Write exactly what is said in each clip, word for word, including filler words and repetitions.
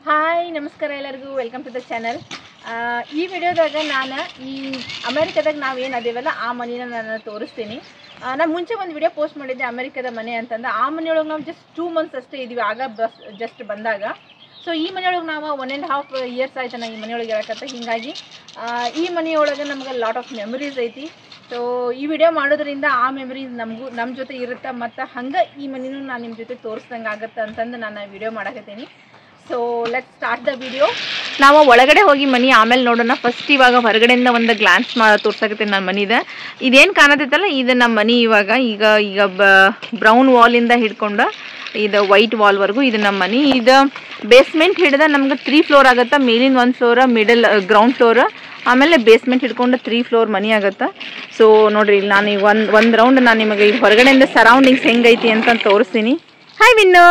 Hi ನಮಸ್ಕಾರ ಎಲ್ಲರಿಗೂ welcome to the channel. ಈ ವಿಡಿಯೋದಾಗ ನಾನು ಈ ಅಮೆರಿಕದಾಗ ನಾವು ಏನು ಅದೇವಲ್ಲ ಆ ಮನೆನ ನಾನು ತೋರಿಸ್ತೀನಿ. ನಾನು ಮುಂಚೆ ಒಂದು ವಿಡಿಯೋ ಪೋಸ್ಟ್ ಮಾಡಿದ್ದೆ ಅಮೆರಿಕದ ಮನೆ ಅಂತಂದು. ಆ ಮನೆಯೊಳಗೆ ನಾವು ಜಸ್ಟ್ ಟೂ ಮಂತ್ಸ್ ಅಷ್ಟೇ ಇದ್ದೀವಿ, ಆಗ ಬಸ್ ಜಸ್ಟ್ ಬಂದಾಗ. ಸೊ ಈ ಮನೆಯೊಳಗೆ ನಾವು ಒನ್ ಆ್ಯಂಡ್ ಹಾಫ್ ಇಯರ್ಸ್ ಆಯ್ತು ನಾನು ಈ ಮನೆಯೊಳಗೆ ಇರಕತ್ತ. ಹೀಗಾಗಿ ಈ ಮನೆಯೊಳಗೆ ನಮ್ಗೆ ಲಾಟ್ ಆಫ್ ಮೆಮರೀಸ್ ಐತಿ. ಸೊ ಈ ವಿಡಿಯೋ ಮಾಡೋದ್ರಿಂದ ಆ ಮೆಮರೀಸ್ ನಮಗೂ ನಮ್ಮ ಜೊತೆ ಇರುತ್ತೆ, ಮತ್ತು ಹಂಗೆ ಈ ಮನೆಯೂ ನಾನು ನಿಮ್ಮ ಜೊತೆ ತೋರಿಸ್ದಂಗೆ ಆಗುತ್ತೆ ಅಂತಂದು ನಾನು ವಿಡಿಯೋ ಮಾಡಕತ್ತೀನಿ. So let start the video. ನಾವು ಒಳಗಡೆ ಹೋಗಿ ಮನೆ ಆಮೇಲೆ ನೋಡೋಣ. ಫಸ್ಟ್ ಇವಾಗ ಹೊರಗಡೆಯಿಂದ ಒಂದು ಗ್ಲಾನ್ಸ್ ಮಾ ತೋರ್ಸಕತ್ತೀನಿ ನಾನು ಮನಿದ. ಇದೇನು ಕಾಣತೈತಲ್ಲ ಇದು ನಮ್ಮ ಮನೆ. ಇವಾಗ ಈಗ ಈಗ ಬ್ರೌನ್ ವಾಲಿಂದ ಹಿಡ್ಕೊಂಡು ಇದು ವೈಟ್ ವಾಲ್ವರೆಗೂ ಇದು ನಮ್ಮ ಮನೆ. ಇದು ಬೇಸ್ಮೆಂಟ್ ಹಿಡಿದ ನಮ್ಗೆ ತ್ರೀ ಫ್ಲೋರ್ ಆಗುತ್ತೆ. ಮೇಲಿನ ಒಂದು ಫ್ಲೋರ್, ಮಿಡಲ್ ಗ್ರೌಂಡ್ ಫ್ಲೋರ್, ಆಮೇಲೆ ಬೇಸ್ಮೆಂಟ್ ಹಿಡ್ಕೊಂಡು ತ್ರೀ ಫ್ಲೋರ್ ಮನೆ ಆಗುತ್ತೆ. ಸೊ ನೋಡಿರಿ, ಇಲ್ಲಿ ನಾನು ಈಗ ಒಂದು ಒಂದು ರೌಂಡ್ ನಾನು ನಿಮಗೆ ಈ ಹೊರಗಡೆಯಿಂದ ಸರೌಂಡಿಂಗ್ಸ್ ಹೆಂಗೈತಿ ಅಂತ ತೋರಿಸ್ತೀನಿ. ಹಾಯ್ ವಿನ್ನು.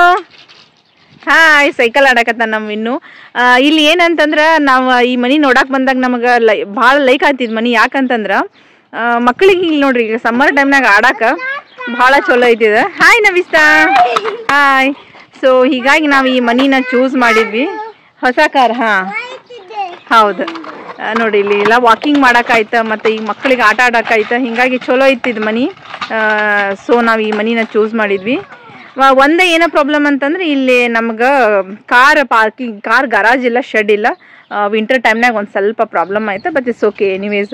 ಹಾಯ್, ಸೈಕಲ್ ಆಡಕತ್ತ ನಮ್ಮ ವಿನ್ನು. ಇಲ್ಲಿ ಏನಂತಂದ್ರೆ ನಾವು ಈ ಮನೆ ನೋಡಕ್ಕೆ ಬಂದಾಗ ನಮಗೆ ಲೈ ಭಾಳ ಲೈಕ್ ಆಗ್ತಿದ್ ಮನೆ. ಯಾಕಂತಂದ್ರೆ ಮಕ್ಕಳಿಗೆ ಇಲ್ಲಿ ನೋಡ್ರಿ ಈಗ ಸಮ್ಮರ್ ಟೈಮ್ನಾಗ ಆಡಕ್ಕೆ ಭಾಳ ಚಲೋ ಐತಿದೆ. ಹಾಯ್ ನವಿಸ್ತಾ. ಹಾಯ್. ಸೊ ಹೀಗಾಗಿ ನಾವು ಈ ಮನಿನ ಚೂಸ್ ಮಾಡಿದ್ವಿ. ಹೊಸ ಕಾರ್. ಹಾಂ ಹೌದು, ನೋಡಿ ಇಲ್ಲಿ ಎಲ್ಲ ವಾಕಿಂಗ್ ಮಾಡೋಕ್ಕಾಯ್ತು, ಮತ್ತು ಈಗ ಮಕ್ಕಳಿಗೆ ಆಟ ಆಡೋಕ್ಕಾಯ್ತು. ಹೀಗಾಗಿ ಚಲೋ ಐತಿದ್ ಮನೆ. ಸೊ ನಾವು ಈ ಮನಿನ ಚೂಸ್ ಮಾಡಿದ್ವಿ. ಒಂದೇ ಏನೋ ಪ್ರಾಬ್ಲಮ್ ಅಂತಂದ್ರೆ ಇಲ್ಲಿ ನಮ್ಗೆ ಕಾರ್ ಪಾರ್ಕಿಂಗ್ ಕಾರ್ ಗರಾಜ್ ಇಲ್ಲ, ಶೆಡ್ ಇಲ್ಲ. ವಿಂಟರ್ ಟೈಮ್ನಾಗ ಒಂದು ಸ್ವಲ್ಪ ಪ್ರಾಬ್ಲಮ್ ಆಯ್ತು, but it's okay anyways.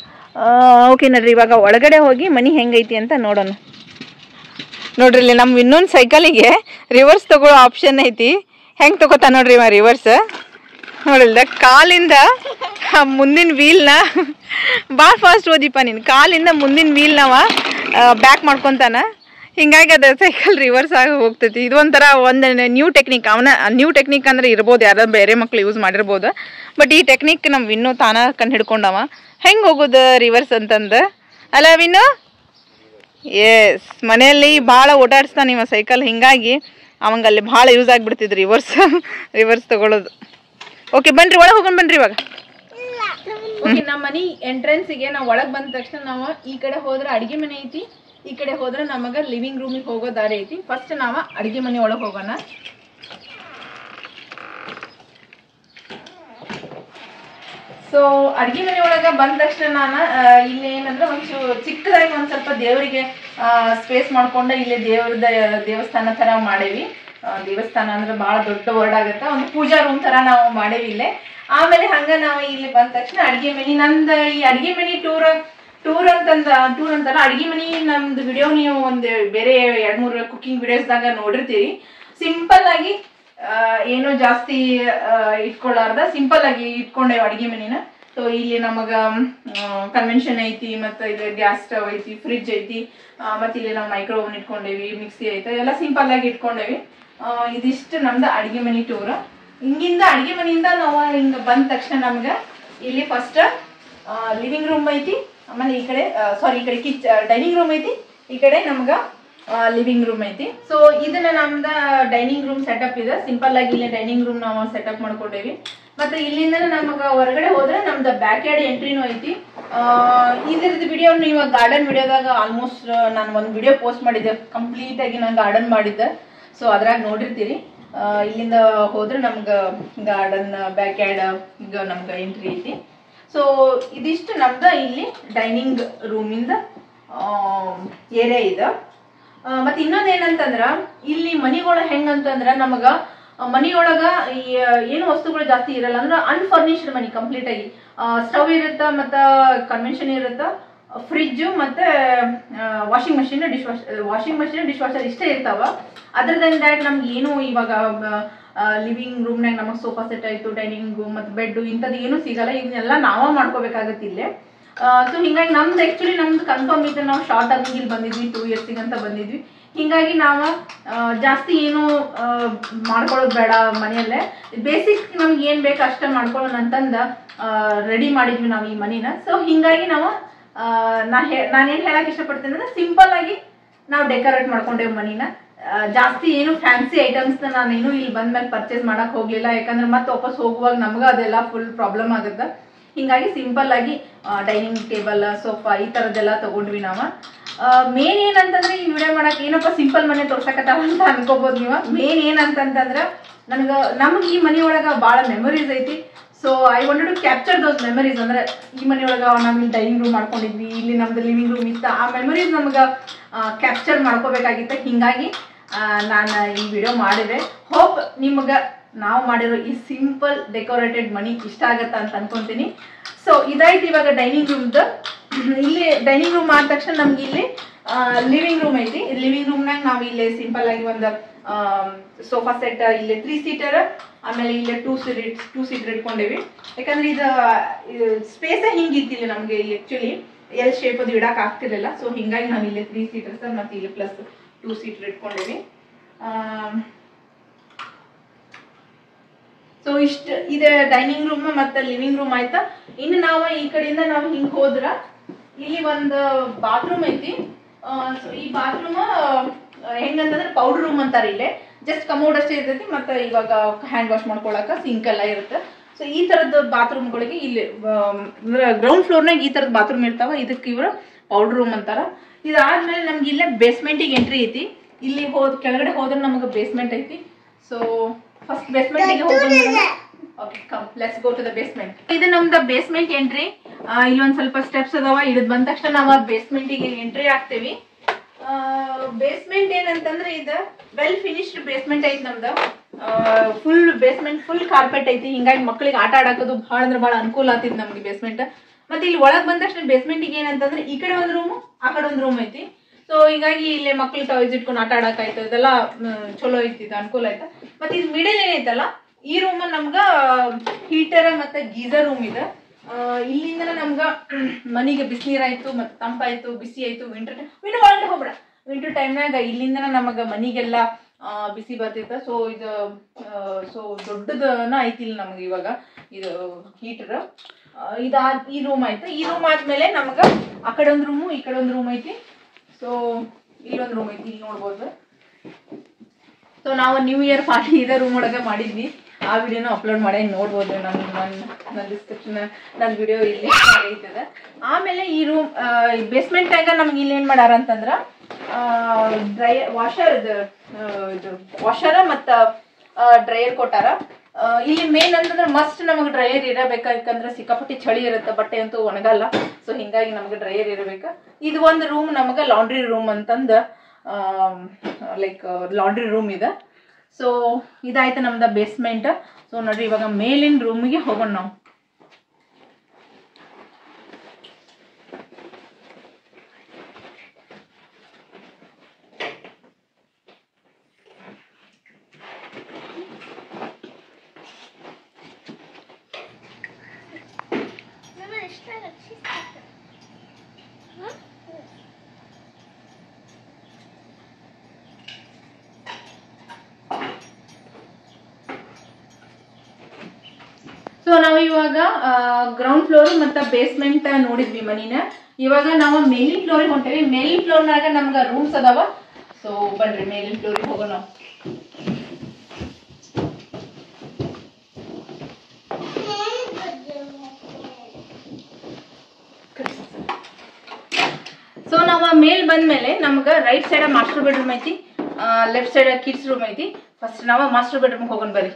Okay ನೋಡ್ರಿ, ಇವಾಗ ಒಳಗಡೆ ಹೋಗಿ ಮನೆ ಹೆಂಗೈತಿ ಅಂತ ನೋಡೋಣ. ನೋಡ್ರಿ ಇಲ್ಲಿ ನಮ್ಮ ಇನ್ನೊಂದು ಸೈಕಲಿಗೆ ರಿವರ್ಸ್ ತಗೊಳ್ಳೋ ಆಪ್ಷನ್ ಐತಿ. ಹೆಂಗೆ ತಗೋತಾ ನೋಡ್ರಿ ಇವ ರಿವರ್ಸ್. ನೋಡಿಲ್ದ ಕಾಲಿಂದ ಮುಂದಿನ ವೀಲ್ನ ಭಾಳ ಫಾಸ್ಟ್ ಓದಿಪ್ಪ ನೀನು. ಕಾಲಿಂದ ಮುಂದಿನ ವೀಲ್ನವ ಬ್ಯಾಕ್ ಮಾಡ್ಕೊತಾನ. ಹಿಂಗಾಗಿ ಅದು ಸೈಕಲ್ ರಿವರ್ಸ್ ಆಗಿ ಹೋಗ್ತೈತಿ. ಇದು ಒಂಥರ ಒಂದು ನ್ಯೂ ಟೆಕ್ನಿಕ್. ಅವನ ನ್ಯೂ ಟೆಕ್ನಿಕ್ ಅಂದ್ರೆ ಇರ್ಬೋದು, ಯಾರು ಬೇರೆ ಮಕ್ಳು ಯೂಸ್ ಮಾಡಿರ್ಬೋದು. ಬಟ್ ಈ ಟೆಕ್ನಿಕ್ ನಮ್ಮ ವಿನ್ನು ತಾನ ಕಂಡು ಹಿಡ್ಕೊಂಡವ ಹೆಂಗೆ ಹೋಗೋದು ರಿವರ್ಸ್ ಅಂತಂದು. ಅಲ್ಲ ವಿನ್ನು? ಎಸ್, ಮನೆಯಲ್ಲಿ ಭಾಳ ಓಡಾಡಿಸ್ತಾನೆ ಇವ ಸೈಕಲ್. ಹಿಂಗಾಗಿ ಅವಂಗಲ್ಲಿ ಭಾಳ ಯೂಸ್ ಆಗಿಬಿಡ್ತಿದ್ದು ರಿವರ್ಸ್ ರಿವರ್ಸ್ ತಗೊಳ್ಳೋದು. ಓಕೆ ಬನ್ರಿ, ಒಳಗೆ ಹೋಗೋಣ ಬನ್ರಿ ಇವಾಗ. ಓಕೆ, ನಮ್ಮ ಮನೆ ಎಂಟ್ರೆನ್ಸಿಗೆ ನಾವು ಒಳಗೆ ಬಂದ ತಕ್ಷಣ ನಾವು ಈ ಕಡೆ ಹೋದ್ರೆ ಅಡುಗೆ ಮನೆ ಐತಿ, ಈ ಕಡೆ ಹೋದ್ರೆ ನಮಗೆ ಲಿವಿಂಗ್ ರೂಮಿಗೆ ಹೋಗೋ ದಾರಿ ಐತಿ. ಫಸ್ಟ್ ನಾವು ಅಡುಗೆ ಮನೆ ಒಳಗೆ ಹೋಗೋಣ. ಸೊ ಅಡುಗೆ ಮನೆ ಒಳಗೆ ಬಂದ ತಕ್ಷಣ ನಾನು ಇಲ್ಲಿ ಏನಂದ್ರೆ ಒಂದು ಚಿಕ್ಕದಾಗಿ ಒಂದು ಸ್ವಲ್ಪ ದೇವರಿಗೆ ಸ್ಪೇಸ್ ಮಾಡ್ಕೊಂಡು ಇಲ್ಲಿ ದೇವ್ರದ ದೇವಸ್ಥಾನ ಥರ ಮಾಡೇವಿ. ದೇವಸ್ಥಾನ ಅಂದ್ರೆ ಭಾಳ ದೊಡ್ಡ ವರ್ಡ್ ಆಗುತ್ತೆ. ಒಂದು ಪೂಜಾ ರೂಮ್ ಥರ ನಾವು ಮಾಡೇವಿ ಇಲ್ಲೇ. ಆಮೇಲೆ ಹಂಗೆ ನಾವು ಇಲ್ಲಿ ಬಂದ ತಕ್ಷಣ ಅಡುಗೆ ಮನೆ. ನಂದು ಈ ಅಡುಗೆ ಮನೆ ಟೂರ್ ಟೂರ್ ಅಂತಂದ ಟೂರ್ ಅಂತಲ್ಲ ಅಡುಗೆ ಮನೆ ನಮ್ದು ವಿಡಿಯೋ ನೀವು ಒಂದು ಬೇರೆ ಎರಡು ಮೂರು ಕುಕಿಂಗ್ ವಿಡಿಯೋಸ್ದಾಗ ನೋಡಿರ್ತೀರಿ. ಸಿಂಪಲ್ ಆಗಿ ಏನೋ ಜಾಸ್ತಿ ಇಟ್ಕೊಳ್ಳಾರ್ದ ಸಿಂಪಲ್ ಆಗಿ ಇಟ್ಕೊಂಡೇವು ಅಡುಗೆ ಮನಿನ. ಸೊ ಇಲ್ಲಿ ನಮಗ ಕನ್ವೆನ್ಷನ್ ಐತಿ, ಮತ್ತು ಇಲ್ಲಿ ಗ್ಯಾಸ್ ಸ್ಟವ್ ಐತಿ, ಫ್ರಿಜ್ ಐತಿ, ಮತ್ತು ಇಲ್ಲಿ ನಾವು ಮೈಕ್ರೋ ಓವನ್ ಇಟ್ಕೊಂಡೇವಿ, ಮಿಕ್ಸಿ ಐತೆ, ಎಲ್ಲ ಸಿಂಪಲ್ ಆಗಿ ಇಟ್ಕೊಂಡೇವಿ. ಇದಿಷ್ಟು ನಮ್ದು ಅಡುಗೆ ಮನೆ ಟೂರ್. ಹಿಂಗಿಂದ ಅಡುಗೆ ಮನೆಯಿಂದ ನಾವು ಹಿಂಗೆ ಬಂದ ತಕ್ಷಣ ನಮ್ಗೆ ಇಲ್ಲಿ ಫಸ್ಟ್ ಲಿವಿಂಗ್ ರೂಮ್ ಐತಿ, ಆಮೇಲೆ ಈ ಕಡೆ ಸಾರಿ ಈ ಕಡೆ ಕಿಚ್ ಡೈನಿಂಗ್ ರೂಮ್ ಐತಿ, ಈ ಕಡೆ ನಮ್ಗೆ ಲಿವಿಂಗ್ ರೂಮ್ ಐತಿ. ಸೊ ಇದನ್ನ ನಮ್ದು ಡೈನಿಂಗ್ ರೂಮ್ ಸೆಟಪ್ ಇದೆ. ಸಿಂಪಲ್ ಆಗಿ ಇಲ್ಲಿ ಡೈನಿಂಗ್ ರೂಮ್ ನಾವು ಸೆಟಪ್ ಮಾಡ್ಕೊಂಡೇವಿ. ಮತ್ತೆ ಇಲ್ಲಿಂದ ನಮ್ಗೆ ಹೊರಗಡೆ ಹೋದ್ರೆ ನಮ್ದು ಬ್ಯಾಕ್ ಯಾರ್ಡ್ ಎಂಟ್ರಿನೂ ಐತಿ. ಇದ್ರದ್ದು ವಿಡಿಯೋ ನೀವು ಗಾರ್ಡನ್ ವಿಡಿಯೋದಾಗ ಆಲ್ಮೋಸ್ಟ್ ನಾನು ಒಂದು ವಿಡಿಯೋ ಪೋಸ್ಟ್ ಮಾಡಿದ್ದೆ, ಕಂಪ್ಲೀಟ್ ಆಗಿ ನಾನು ಗಾರ್ಡನ್ ಮಾಡಿದ್ದೆ. ಸೊ ಅದ್ರಾಗ ನೋಡಿರ್ತೀರಿ. ಇಲ್ಲಿಂದ ಹೋದ್ರೆ ನಮ್ಗೆ ಗಾರ್ಡನ್ ಬ್ಯಾಕ್ ಯಾರ್ಡ್ ಈಗ ನಮ್ಗೆ ಎಂಟ್ರಿ ಐತಿ. ಸೊ ಇದಿಷ್ಟು ನಮ್ದು ಇಲ್ಲಿ ಡೈನಿಂಗ್ ರೂಮಿಂದ ಏರಿಯಾ ಇದೆ. ಮತ್ತು ಇನ್ನೊಂದು ಏನಂತಂದ್ರ ಇಲ್ಲಿ ಮನಿಗಳ ಹೆಂಗಂತಂದ್ರ ನಮಗ ಮನಿಯೊಳಗ ಏನು ವಸ್ತುಗಳು ಜಾಸ್ತಿ ಇರಲ್ಲ. ಅಂದ್ರೆ ಅನ್ಫರ್ನಿಶ್ಡ್ ಮನಿ ಕಂಪ್ಲೀಟ್ ಆಗಿ. ಸ್ಟವ್ ಇರುತ್ತ, ಮತ್ತು ಕನ್ವೆನ್ಷನ್ ಇರುತ್ತ, ಫ್ರಿಜ್ಜು, ಮತ್ತೆ washing machine, dish wash washing machine dish washer ಇಷ್ಟೇ ಇರ್ತಾವ. ಅದರ್ ದೆನ್ ದ್ಯಾಟ್ ನಮ್ಗೆ ಏನು ಇವಾಗ ಲಿವಿಂಗ್ ರೂಮ್ನಾಗ ನಮಗೆ ಸೋಫಾ ಸೆಟ್ ಆಯ್ತು, ಡೈನಿಂಗ್ ಮತ್ತು ಬೆಡ್ ಇಂಥದ್ದು ಏನೂ ಸಿಗಲ್ಲ. ಇದನ್ನೆಲ್ಲ ನಾವೇ ಮಾಡ್ಕೋಬೇಕಾಗತ್ತೆ ಇಲ್ಲೇ. ಸೊ ಹಿಂಗಾಗಿ ನಮ್ದು ಆ್ಯಕ್ಚುಲಿ ನಮ್ದು ಕನ್ಫರ್ಮ್ ಇದ್ರೆ ನಾವು ಶಾರ್ಟ್ ಆಗಿ ಇಲ್ಲಿ ಬಂದಿದ್ವಿ, ಟೂ ಇಯರ್ಸಿಗೆ ಅಂತ ಬಂದಿದ್ವಿ. ಹಿಂಗಾಗಿ ನಾವು ಜಾಸ್ತಿ ಏನು ಮಾಡ್ಕೊಳ್ಳೋದು ಬೇಡ, ಮನೆಯಲ್ಲೇ ಬೇಸಿಕ್ ನಮ್ಗೆ ಏನು ಬೇಕು ಅಷ್ಟೇ ಮಾಡ್ಕೊಳ್ಳೋಣ ಅಂತಂದು ರೆಡಿ ಮಾಡಿದ್ವಿ ನಾವು ಈ ಮನಿನ. ಸೊ ಹಿಂಗಾಗಿ ನಾವು ನಾ ಹೇ ನಾನೇನು ಹೇಳಕ್ಕೆ ಇಷ್ಟಪಡ್ತೀನಿ ಅಂದ್ರೆ ಸಿಂಪಲ್ ಆಗಿ ನಾವು ಡೆಕೋರೇಟ್ ಮಾಡ್ಕೊಂಡೇವು ಮನಿನ. ಜಾಸ್ತಿ ಏನು ಫ್ಯಾನ್ಸಿ ಐಟಮ್ಸ್ನ ನಾನೇನು ಇಲ್ಲಿ ಬಂದ್ಮೇಲೆ ಪರ್ಚೇಸ್ ಮಾಡಕ್ ಹೋಗ್ಲಿಲ್ಲ. ಯಾಕಂದ್ರೆ ಮತ್ತೆ ವಾಪಸ್ ಹೋಗುವಾಗ ನಮ್ಗೆ ಅದೆಲ್ಲ ಫುಲ್ ಪ್ರಾಬ್ಲಮ್ ಆಗುತ್ತೆ. ಹಿಂಗಾಗಿ ಸಿಂಪಲ್ ಆಗಿ ಡೈನಿಂಗ್ ಟೇಬಲ್, ಸೋಫಾ ಈ ಥರದ್ದೆಲ್ಲ ತಗೊಂಡ್ವಿ ನಾವು. ಮೇನ್ ಏನಂತಂದ್ರೆ ಈ ವಿಡಿಯೋ ಮಾಡಕ್ಕೆ ಏನಪ್ಪ ಸಿಂಪಲ್ ಮನೆ ತೋರ್ಸಕತ್ತಾವ ಅಂತ ಅನ್ಕೋಬಹುದು ನೀವು. ಮೇನ್ ಏನಂತಂತಂದ್ರೆ ನನಗೆ ನಮ್ಗೆ ಈ ಮನಿ ಒಳಗೆ ಭಾಳ ಮೆಮೊರೀಸ್ ಐತಿ. So I wanted to capture those memories. ಅಂದ್ರೆ ಈ ಮನೆಯೊಳಗೆ ನಾವು ಇಲ್ಲಿ ಡೈನಿಂಗ್ ರೂಮ್ ಮಾಡ್ಕೊಂಡಿದ್ವಿ, ಇಲ್ಲಿ ನಮ್ದು ಲಿವಿಂಗ್ ರೂಮ್ ಇತ್ತು, ಆ ಮೆಮೊರೀಸ್ ನಮ್ಗೆ ಕ್ಯಾಪ್ಚರ್ ಮಾಡ್ಕೋಬೇಕಾಗಿತ್ತು. ಹಿಂಗಾಗಿ ನಾನು ಈ ವಿಡಿಯೋ ಮಾಡಿದೆ. ಹೋಪ್ ನಿಮ್ಗೆ ನಾವು ಮಾಡಿರೋ ಈ ಸಿಂಪಲ್ ಡೆಕೋರೇಟೆಡ್ ಮನಿ ಇಷ್ಟ ಆಗತ್ತಾ ಅಂತ ಅನ್ಕೊಂತೀನಿ. ಸೊ ಇದಾಯ್ತು ಇವಾಗ ಡೈನಿಂಗ್ ರೂಮ್ದು. ಇಲ್ಲಿ ಡೈನಿಂಗ್ ರೂಮ್ ಆದ ತಕ್ಷಣ ನಮ್ಗೆ ಇಲ್ಲಿ ಲಿವಿಂಗ್ ರೂಮ್ ಐತಿ. ಲಿವಿಂಗ್ ರೂಮ್ನಾಗ ನಾವು ಇಲ್ಲಿ ಸಿಂಪಲ್ ಆಗಿ ಒಂದು ಸೋಫಾ ಸೆಟ್, ಇಲ್ಲಿ ತ್ರೀ ಸೀಟರ್, ಆಮೇಲೆ ಇಲ್ಲಿ ಟೂ ಸೀಟ್ ಟೂ ಸೀಟರ್ ಇಟ್ಕೊಂಡೇವಿ. ಯಾಕಂದ್ರೆ ಇದು ಸ್ಪೇಸ್ ಹಿಂಗಿತ್ತಿಲ್ಲ ನಮ್ಗೆ ಆಕ್ಚುಲಿ ಎಲ್ ಶೇಪ್ ಅದು ಇಡಕ್ ಆಗ್ತಿರ್ಲಿಲ್ಲ. ಸೊ ಹಿಂಗಾಗಿ ನಾವು ಇಲ್ಲಿ ತ್ರೀ ಸೀಟರ್ಸ್ ಮತ್ತೆ ಇಲ್ಲಿ ಪ್ಲಸ್ ಟೂ ಸೀಟರ್ ಇಟ್ಕೊಂಡೇವಿ. ಸೊ ಇಷ್ಟ ಇದೆ ಡೈನಿಂಗ್ ರೂಮ್ ಮತ್ತೆ ಲಿವಿಂಗ್ ರೂಮ್ ಆಯ್ತಾ. ಇನ್ನು ನಾವು ಈ ಕಡೆಯಿಂದ ನಾವು ಹಿಂಗ್ ಹೋದ್ರ ಇಲ್ಲಿ ಒಂದು ಬಾತ್ರೂಮ್ ಐತಿ. ಸೊ ಈ ಬಾತ್ರೂಮ್ ಹೆಂಗಂತಂದ್ರೆ ಪೌಡರ್ ರೂಮ್ ಅಂತಾರೆ. ಇಲ್ಲೇ ಜಸ್ಟ್ ಕಮೋಡ್ ಅಷ್ಟೇ ಇರ್ತೈತಿ, ಮತ್ತೆ ಇವಾಗ ಹ್ಯಾಂಡ್ ವಾಶ್ ಮಾಡ್ಕೊಳಕ ಸಿಂಕ್ ಎಲ್ಲ ಇರುತ್ತೆ. ಸೊ ಈ ತರದ ಬಾತ್ರೂಮ್ಗಳಿಗೆ ಇಲ್ಲಿ ಗ್ರೌಂಡ್ ಫ್ಲೋರ್ನಾಗ ಈ ತರದ ಬಾತ್ರೂಮ್ ಇರ್ತಾವ. ಇದಕ್ಕೆ ಇವರು ಪೌಡರ್ ರೂಮ್ ಅಂತಾರ. ಇದಾದ್ಮೇಲೆ ನಮ್ಗೆ ಇಲ್ಲೇ ಬೇಸ್ಮೆಂಟಿಗೆ ಎಂಟ್ರಿ ಐತಿ. ಇಲ್ಲಿ ಹೋದ್ ಕೆಳಗಡೆ ಹೋದ್ರೆ ನಮಗೆ ಬೇಸ್ಮೆಂಟ್ ಐತಿ. ಸೊ ಫಸ್ಟ್ ಬೇಸ್ಮೆಂಟ್ ಹೋಗೋಣ. Okay come let's go to the basement. ಇದು ನಮ್ದು ಬೇಸ್ಮೆಂಟ್ ಎಂಟ್ರಿ. ಇಲ್ಲಿ ಒಂದ್ ಸ್ವಲ್ಪ ಸ್ಟೆಪ್ಸ್ ಅದಾವ. ಇಳಿದ್ ಬಂದ ತಕ್ಷಣ ನಾವು ಬೇಸ್ಮೆಂಟಿಗೆ ಎಂಟ್ರಿ ಆಗ್ತೇವಿ. ಬೇಸ್ಮೆಂಟ್ ಏನಂತಂದ್ರೆ ಇದು ವೆಲ್ ಫಿನಿಶ್ಡ್ ಬೇಸ್ಮೆಂಟ್ ಐತಿ ನಮ್ದು. ಫುಲ್ ಬೇಸ್ಮೆಂಟ್ ಫುಲ್ ಕಾರ್ಪೆಟ್ ಐತಿ. ಹಿಂಗಾಗಿ ಮಕ್ಕಳಿಗೆ ಆಟ ಆಡೋದು ಬಹಳ ಅಂದ್ರೆ ಬಹಳ ಅನುಕೂಲ ಆಗ್ತಿದ್ ನಮ್ಗೆ ಬೇಸ್ಮೆಂಟ್. ಮತ್ತೆ ಇಲ್ಲಿ ಒಳಗ್ ಬಂದ ತಕ್ಷಣ ಬೇಸ್ಮೆಂಟಿಗೆ ಏನಂತಂದ್ರೆ ಈ ಕಡೆ ಒಂದ್ ರೂಮ್, ಆ ಕಡೆ ಒಂದ್ ರೂಮ್ ಐತಿ. ಸೊ ಹೀಗಾಗಿ ಇಲ್ಲಿ ಮಕ್ಳು ಟಾಯ್ಸ್ ಇಟ್ಕೊಂಡು ಆಟ ಆಡಕ್ ಆಯ್ತು. ಇದೆಲ್ಲ ಚಲೋ ಐತಿ, ಅನುಕೂಲ ಆಯ್ತಾ. ಮತ್ತೆ ಇದು ಮಿಡಲ್ ಏನೈತಲ್ಲ ಈ ರೂಮ್ ನಮ್ಗ ಹೀಟರ್ ಮತ್ತೆ ಗೀಸರ್ ರೂಮ್ ಇದೆ. ಇಲ್ಲಿಂದ ನಮ್ಗ ಮನಿಗೆ ಬಿಸಿನೀರ್ ಆಯ್ತು, ಮತ್ತೆ ತಂಪಾಯ್ತು, ಬಿಸಿ ಆಯ್ತು. ವಿಂಟರ್ ಟೈಮ್ ವಿಂಟರ್ ಒಳಗಡೆ ಹೋಗ್ಬೇಡ ವಿಂಟರ್ ಟೈಮ್ನಾಗ ಇಲ್ಲಿಂದ ನಮಗ ಮನಿಗೆಲ್ಲ ಬಿಸಿ ಬರ್ತಿತ್ತ. ಸೊ ಇದು ಸೊ ದೊಡ್ಡದನ ಐತಿ ಇಲ್ಲಿ ನಮ್ಗೆ ಇವಾಗ ಇದು ಹೀಟರ್. ಇದಾ ಈ ರೂಮ್ ಆಯ್ತು. ಈ ರೂಮ್ ಆದ್ಮೇಲೆ ನಮ್ಗ ಆ ಕಡೆ ಒಂದ್ ರೂಮು, ಈ ಕಡೆ ಒಂದ್ ರೂಮ್ ಐತಿ. ಸೊ ಇಲ್ಲೊಂದು ರೂಮ್ ಐತಿ, ಇಲ್ಲಿ ನೋಡ್ಬೋದು. ಸೊ ನಾವು ನ್ಯೂ ಇಯರ್ ಪಾರ್ಟಿ ಇದೇ ರೂಮ್ ಒಳಗೆ ಮಾಡಿದ್ವಿ. ಆ ವಿಡಿಯೋನ ಅಪ್ಲೋಡ್ ಮಾಡಿ ನೋಡ್ಬೋದು. ನನ್ನ ನನ್ನ ನನ್ನ ಡಿಸ್ಕ್ರಿಪ್ಷನ್ ನನ್ನ ವಿಡಿಯೋ ಇಲ್ಲಿ ಐತದ. ಆಮೇಲೆ ಈ ರೂಮ್ ಬೇಸ್ಮೆಂಟ್ನಾಗ ನಮ್ಗೆ ಇಲ್ಲಿ ಏನ್ ಮಾಡ್ಯಾರ ಅಂತಂದ್ರ ಡ್ರೈಯರ್ ವಾಷರ್ ಇದು ಇದು ವಾಷರ ಮತ್ತು ಡ್ರೈಯರ್ ಕೊಟ್ಟಾರ. ಇಲ್ಲಿ ಮೇನ್ ಅಂತಂದ್ರೆ ಮಸ್ಟ್ ನಮಗೆ ಡ್ರೈಯರ್ ಇರಬೇಕು. ಯಾಕಂದ್ರೆ ಸಿಕ್ಕಾಪಟ್ಟಿ ಚಳಿ ಇರುತ್ತೆ, ಬಟ್ಟೆ ಅಂತೂ ಒಣಗಲ್ಲ. ಸೊ ಹಿಂಗಾಗಿ ನಮಗೆ ಡ್ರೈಯರ್ ಇರಬೇಕು. ಇದು ಒಂದು ರೂಮ್ ನಮಗೆ ಲಾಂಡ್ರಿ ರೂಮ್ ಅಂತಂದು ಲೈಕ್ ಲಾಂಡ್ರಿ ರೂಮ್ ಇದೆ. ಸೊ ಇದಾಯ್ತು ನಮ್ದು ಬೇಸ್ಮೆಂಟ್. ಸೊ ನೋಡ್ರಿ ಇವಾಗ ಮೇಲಿನ ರೂಮಿಗೆ ಹೋಗೋಣ ನಾವು. ಸೊ ನಾವು ಇವಾಗ ಗ್ರೌಂಡ್ ಫ್ಲೋರ್ ಮತ್ತೆ ಬೇಸ್ಮೆಂಟ್ ನೋಡಿದ್ವಿ ಮನಿನ. ಇವಾಗ ನಾವು ಮೇಲಿನ ಫ್ಲೋರಿಗೆ ಹೊಂಟೇವಿ. ಮೇಲಿನ ಫ್ಲೋರ್ನಾಗ ನಮ್ಗೆ ರೂಮ್ಸ್ ಅದಾವ. ಸೊ ಬನ್ರಿ ಮೇಲಿನ ಫ್ಲೋರಿಗೆ ಹೋಗೋಣ. ಸೊ ನಾವು ಮೇಲ್ ಬಂದ್ಮೇಲೆ ನಮ್ಗೆ ರೈಟ್ ಸೈಡ್ ಮಾಸ್ಟರ್ ಬೆಡ್ರೂಮ್ ಐತಿ, ಲೆಫ್ಟ್ ಸೈಡ್ ಕಿಡ್ಸ್ ರೂಮ್ ಐತಿ. ಫಸ್ಟ್ ನಾವು ಮಾಸ್ಟರ್ ಬೆಡ್ರೂಮ್ ಹೋಗೋಣ ಬರ್ರಿ.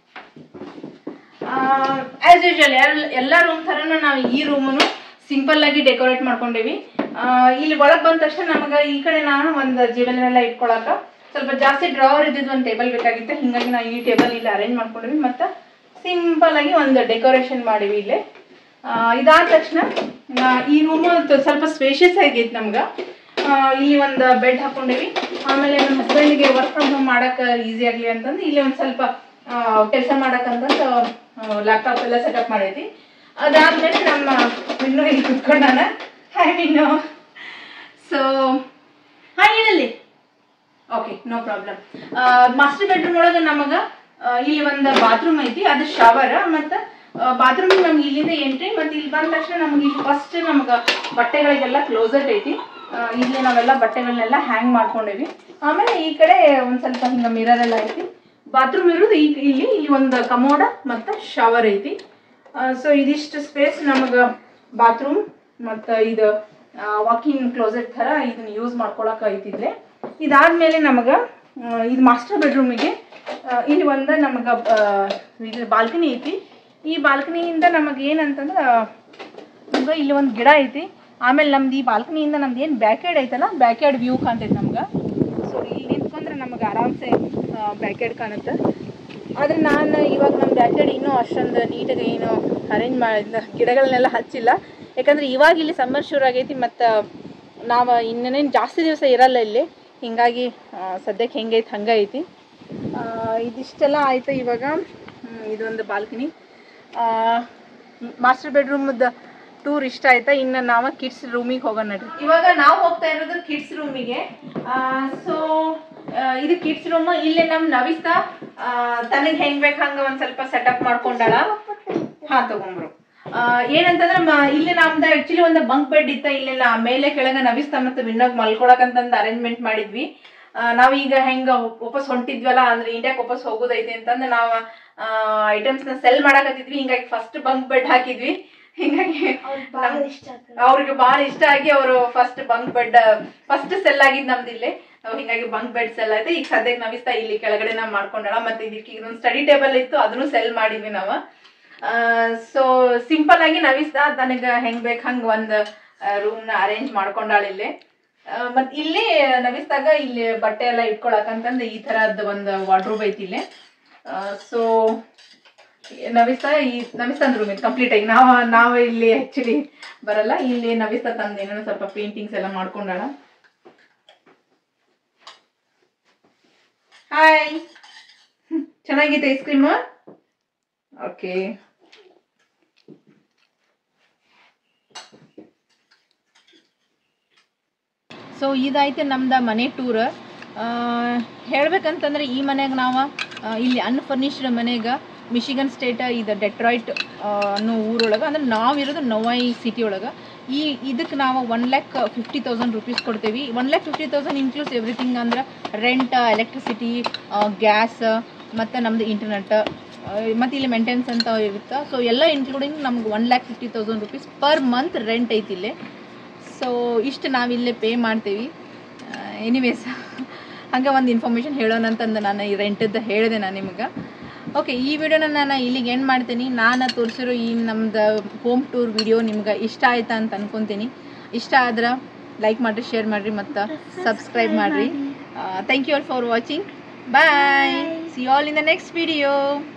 ಆಸ್ ಯೂಶುವಲ್ ಎಲ್ಲ ರೂಮ್ ಥರನೂ ನಾವು ಈ ರೂಮನ್ನು ಸಿಂಪಲ್ ಆಗಿ ಡೆಕೋರೇಟ್ ಮಾಡ್ಕೊಂಡೇವಿ. ಇಲ್ಲಿ ಒಳಗೆ ಬಂದ ತಕ್ಷಣ ನಮಗೆ ಈ ಕಡೆ ನಾನು ಒಂದು ಜೀವನೆಲ್ಲ ಇಟ್ಕೊಳಕ ಸ್ವಲ್ಪ ಜಾಸ್ತಿ ಡ್ರಾವರ್ ಇದ್ದಿದ್ದು ಒಂದು ಟೇಬಲ್ ಬೇಕಾಗಿತ್ತು. ಹಿಂಗಾಗಿ ನಾವು ಈ ಟೇಬಲ್ ಇಲ್ಲಿ ಅರೇಂಜ್ ಮಾಡ್ಕೊಂಡ್ವಿ. ಮತ್ತು ಸಿಂಪಲ್ ಆಗಿ ಒಂದು ಡೆಕೋರೇಷನ್ ಮಾಡಿವಿ ಇಲ್ಲಿ. ಇದಾದ ತಕ್ಷಣ ಈ ರೂಮು ಸ್ವಲ್ಪ ಸ್ಪೇಷಿಯಸ್ ಆಗೈತಿ ನಮ್ಗೆ. ಇಲ್ಲಿ ಒಂದು ಬೆಡ್ ಹಾಕೊಂಡೇವಿ. ಆಮೇಲೆ ನಮ್ಮ ಹಸ್ಬೆಂಡ್ಗೆ ವರ್ಕ್ ಫ್ರಮ್ ಹೋಮ್ ಮಾಡಕ್ಕೆ ಈಸಿ ಆಗಲಿ ಅಂತಂದು ಇಲ್ಲಿ ಒಂದು ಸ್ವಲ್ಪ ಕೆಲಸ ಮಾಡಕ್ಕಂತಂದು ಲ್ಯಾಪ್ಟಾಪ್ ಎಲ್ಲ ಸೆಟಪ್ ಮಾಡೈತಿ. ಅದಾದ್ಮೇಲೆ ನಮ್ಮ ವಿನ್ನು ಇಲ್ಲಿ ಕುತ್ಕೊಂಡಾನ. ಹಾಯ್ ವಿನ್ನು. ಸೊ ಹಾಯ್ ಏನಲ್ಲಿ okay no problem. Master bedroom ಒಳಗೆ ನಮಗೆ ಇಲ್ಲಿ ಒಂದು ಬಾತ್ರೂಮ್ ಐತಿ, ಅದು ಶವರ್. ಮತ್ತು ಬಾತ್ರೂಮ್ ನಮ್ಗೆ ಇಲ್ಲಿಂದ ಎಂಟ್ರಿ. ಮತ್ತು ಇಲ್ಲಿ ಬಂದ ತಕ್ಷಣ ನಮ್ಗೆ ಇಲ್ಲಿ ಫಸ್ಟ್ ನಮ್ಗೆ ಬಟ್ಟೆಗಳಿಗೆಲ್ಲ ಕ್ಲೋಸೆಟ್ ಐತಿ. ಇಲ್ಲಿ ನಾವೆಲ್ಲ ಬಟ್ಟೆಗಳನ್ನೆಲ್ಲ ಹ್ಯಾಂಗ್ ಮಾಡ್ಕೊಂಡೇವಿ. ಆಮೇಲೆ ಈ ಕಡೆ ಒಂದು ಸ್ವಲ್ಪ ಹಿಂಗೆ ಮಿರರ್ ಎಲ್ಲ ಐತಿ. ಬಾತ್ರೂಮ್ ಇರೋದು ಈ ಇಲ್ಲಿ ಇಲ್ಲಿ ಒಂದು ಕಮೋಡ ಮತ್ತು ಶವರ್ ಐತಿ. ಸೊ ಇದಿಷ್ಟು ಸ್ಪೇಸ್ ನಮಗೆ ಬಾತ್ರೂಮ್ ಮತ್ತು ಇದು ವಾಕಿಂಗ್ ಕ್ಲೋಸೆಟ್ ಥರ ಇದನ್ನ ಯೂಸ್ ಮಾಡ್ಕೊಳಕ್ಕೆ ಐತಿದ್ರೆ. ಇದಾದ್ಮೇಲೆ ನಮಗೆ ಇದು ಮಾಸ್ಟರ್ ಬೆಡ್ರೂಮಿಗೆ ಇಲ್ಲಿ ಒಂದು ನಮಗೆ ಇದು ಬಾಲ್ಕನಿ ಐತಿ. ಈ ಬಾಲ್ಕನಿಯಿಂದ ನಮಗೆ ಏನಂತಂದ್ರೆ ನಮ್ಗೆ ಇಲ್ಲಿ ಒಂದು ಗಿಡ ಐತಿ. ಆಮೇಲೆ ನಮ್ದು ಈ ಬಾಲ್ಕನಿಯಿಂದ ನಮ್ದು ಏನು ಬ್ಯಾಕ್ಯಾರ್ಡ್ ಐತಲ್ಲ, ಬ್ಯಾಕ್ಯಾರ್ಡ್ ವ್ಯೂ ಕಾಣ್ತೈತೆ ನಮ್ಗೆ. ಸೊ ಇಲ್ಲಿ ನಿಂತ್ಕೊಂಡ್ರೆ ನಮಗೆ ಆರಾಮ್ಸೆ ಬ್ಯಾಕ್ಯಾರ್ಡ್ ಕಾಣುತ್ತೆ. ಆದರೆ ನಾನು ಇವಾಗ ನಮ್ಮ ಬ್ಯಾಕ್ಯಾರ್ಡ್ ಇನ್ನೂ ಅಷ್ಟೊಂದು ನೀಟಾಗಿ ಏನು ಅರೇಂಜ್ ಮಾಡಿದ ಗಿಡಗಳನ್ನೆಲ್ಲ ಹಚ್ಚಿಲ್ಲ. ಯಾಕಂದರೆ ಇವಾಗ ಇಲ್ಲಿ ಸಮ್ಮರ್ ಶುರು ಆಗೈತಿ ಮತ್ತು ನಾವು ಇನ್ನೇನು ಜಾಸ್ತಿ ದಿವಸ ಇರಲ್ಲ ಇಲ್ಲಿ. ಹೀಗಾಗಿ ಸದ್ಯಕ್ಕೆ ಹೆಂಗೈತಿ ಹಂಗೆ ಐತಿ. ಇದಿಷ್ಟೆಲ್ಲ ಆಯಿತು. ಇವಾಗ ಇದೊಂದು ಬಾಲ್ಕನಿ ಮಾಸ್ಟರ್ ಬೆಡ್ರೂಮ್ದು ಟೂರ್ ಇಷ್ಟ ಆಯ್ತಾ. ಇನ್ನು ನಾವು ಕಿಡ್ಸ್ ರೂಮಿಗೆ ಹೋಗೋಣ ನಡ್ರಿ. ಇವಾಗ ನಾವು ಹೋಗ್ತಾ ಇರೋದು ಕಿಡ್ಸ್ ರೂಮಿಗೆ. ಸೊ ಇದು ಕಿಡ್ಸ್ ರೂಮ್. ಇಲ್ಲೇ ನಮ್ಮ ನವಿಸ್ತಾ ತನಗೆ ಹೆಂಗ್ ಬೇಕು ಹಂಗೆ ಒಂದು ಸ್ವಲ್ಪ ಸೆಟಪ್ ಮಾಡ್ಕೊಂಡಾಳ. ಹಾ ತಗೊಂಡ್ರು. ಏನಂತಂದ್ರೆ ಇಲ್ಲಿ ನಮ್ದು ಆಕ್ಚುಲಿ ಒಂದು ಬಂಕ್ ಬೆಡ್ ಇತ್ತ. ಇಲ್ಲಿ ಮೇಲೆ ಕೆಳಗೆ ನವಿಸ್ತಾ ಮತ್ತೆ ವಿನ್ನೋಗ್ ಮಲ್ಕೊಳಕಂತಂದು ಅರೇಂಜ್ಮೆಂಟ್ ಮಾಡಿದ್ವಿ. ನಾವೀಗ ಹೆಂಗ ವಾಪಸ್ ಹೊಂಟಿದ್ವಲ್ಲ, ಅಂದ್ರೆ ಇಂಡಿಯಾಕ್ ವಾಪಸ್ ಹೋಗೋದೈತಿ ಅಂತಂದ್ರೆ ನಾವು ಐಟಮ್ಸ್ ನ ಸೆಲ್ ಮಾಡಕತ್ತಿದ್ವಿ. ಹಿಂಗಾಗಿ ಫಸ್ಟ್ ಬಂಕ್ ಬೆಡ್ ಹಾಕಿದ್ವಿ. ಹಿಂಗಾಗಿ ಅವ್ರಿಗೆ ಬಹಳ ಇಷ್ಟ ಆಗಿ ಅವರು first bunk bed first sell ಆಗಿದ್ ನಮ್ದು ಇಲ್ಲಿ. ಹಿಂಗಾಗಿ ಬಂಕ್ ಬೆಡ್ ಸೆಲ್ ಆಯ್ತು. ಈಗ ಸದ್ಯಕ್ಕೆ ನವಿಸ್ತಾ ಇಲ್ಲಿ ಕೆಳಗಡೆ ನಾವ್ ಮಾಡ್ಕೊಂಡಳ. ಮತ್ತೆ ಇದಕ್ಕೆ ಇದೊಂದು ಸ್ಟಡಿ ಟೇಬಲ್ ಇತ್ತು, ಅದನ್ನು ಸೆಲ್ ಮಾಡಿದ್ವಿ ನಾವು. ಸೊ ಸಿಂಪಲ್ ಆಗಿ ನವಿಸ್ತಾ ತನಗ ಹೆಂಗ್ ಬೇಕ್ ಹಂಗ ಒಂದ್ ರೂಮ್ ನ ಅರೇಂಜ್ ಮಾಡ್ಕೊಂಡಾಳ ಇಲ್ಲಿ. ಮತ್ ಇಲ್ಲಿ ನವಿಸ್ದಾಗ ಇಲ್ಲಿ ಬಟ್ಟೆ ಎಲ್ಲ ಇಟ್ಕೊಳಕಂತಂದ್ ಈ ತರದ್ ಒಂದ್ ವಾರ್ಡ್ರೋಬ್ ಐತಿ ಇಲ್ಲಿ. ಸೊ ನವಿಸ್ತಾ ಈ ನವಿಸ್ತಾ ರೂಮ್ ಇದು ಕಂಪ್ಲೀಟ್ ಆಗಿ ನಾವ್ ನಾವ್ ಇಲ್ಲಿ ಆಕ್ಚುಲಿ ಬರಲ್ಲ. ಇಲ್ಲಿ ನವಿಸ್ತಾ ತಂದ ಏನೋ ಸ್ವಲ್ಪ ಪೇಂಟಿಂಗ್ಸ್ ಎಲ್ಲ ಮಾಡ್ಕೊಂಡಾಳ. ಹಾಯ್, ಚೆನ್ನಾಗೈತೆ ಐಸ್ ಕ್ರೀಮ್. ಓಕೆ, ಸೊ ಇದಾಯ್ತು ನಮ್ದು ಮನೆ ಟೂರ್. ಹೇಳ್ಬೇಕಂತಂದ್ರೆ ಈ ಮನೆಗೆ ನಾವು ಇಲ್ಲಿ ಅನ್ಫರ್ನಿಶ್ಡ್ ಮನೆಗೆ ಮಿಶಿಗನ್ ಸ್ಟೇಟ್ ಇದು ಡೆಟ್ರಾಯ್ಟ್ ಅನ್ನೋ ಊರೊಳಗೆ, ಅಂದ್ರೆ ನಾವಿರೋದು ನವಾಯಿ ಸಿಟಿ ಒಳಗೆ. ಈ ಇದಕ್ಕೆ ನಾವು one lakh fifty thousand rupees ಕೊಡ್ತೇವೆ. One lakh fifty thousand includes everything. ಅಂದ್ರೆ ರೆಂಟ್, ಎಲೆಕ್ಟ್ರಿಸಿಟಿ, ಗ್ಯಾಸ್ ಮತ್ತು ನಮ್ಮದು ಇಂಟರ್ನೆಟ್ ಮತ್ತು ಇಲ್ಲಿ ಮೇಂಟೆನೆನ್ಸ್ ಅಂತ ಇರುತ್ತೆ. ಸೊ ಎಲ್ಲ ಇನ್ಕ್ಲೂಡಿಂಗ್ ನಮ್ಗೆ one lakh fifty thousand rupees per month rent ಐತಿ ಇಲ್ಲಿ. ಸೊ ಇಷ್ಟು ನಾವಿಲ್ಲೇ ಪೇ ಮಾಡ್ತೀವಿ. ಎನಿವೇಸ್ ಹಂಗೆ ಒಂದು ಇನ್ಫಾರ್ಮೇಷನ್ ಹೇಳೋಣ ಅಂತಂದು ನಾನು ಈ ರೆಂಟದ್ದು ಹೇಳಿದೆ ನಾನು ನಿಮ್ಗೆ. ಓಕೆ, ಈ ವಿಡಿಯೋನ ನಾನು ಇಲ್ಲಿಗೆ ಎಂಡ್ ಮಾಡ್ತೀನಿ. ನಾನು ತೋರಿಸಿರೋ ಈ ನಮ್ದು ಹೋಮ್ ಟೂರ್ ವಿಡಿಯೋ ನಿಮ್ಗೆ ಇಷ್ಟ ಆಯ್ತಾ ಅಂತ ಅನ್ಕೊತೀನಿ. ಇಷ್ಟ ಆದ್ರೆ ಲೈಕ್ ಮಾಡಿರಿ, ಶೇರ್ ಮಾಡಿರಿ ಮತ್ತು ಸಬ್ಸ್ಕ್ರೈಬ್ ಮಾಡಿರಿ. Thank you all for watching. Bye, see you all in the next video.